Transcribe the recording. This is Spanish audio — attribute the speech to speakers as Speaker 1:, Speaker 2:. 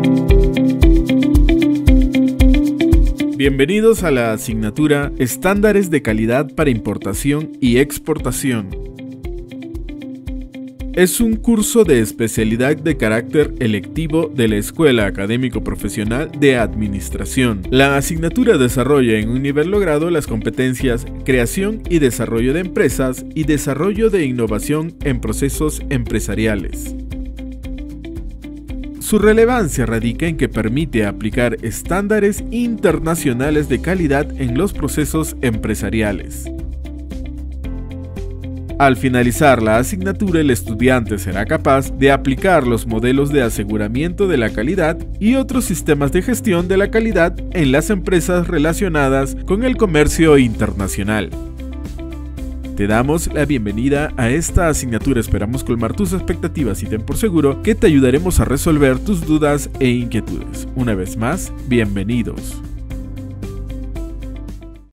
Speaker 1: Bienvenidos a la asignatura Estándares de calidad para importación y exportación. Es un curso de especialidad de carácter electivo de la Escuela Académico Profesional de Administración. La asignatura desarrolla en un nivel logrado las competencias creación y desarrollo de empresas y desarrollo de innovación en procesos empresariales. Su relevancia radica en que permite aplicar estándares internacionales de calidad en los procesos empresariales. Al finalizar la asignatura, el estudiante será capaz de aplicar los modelos de aseguramiento de la calidad y otros sistemas de gestión de la calidad en las empresas relacionadas con el comercio internacional. Te damos la bienvenida a esta asignatura, esperamos colmar tus expectativas y ten por seguro que te ayudaremos a resolver tus dudas e inquietudes. Una vez más, bienvenidos.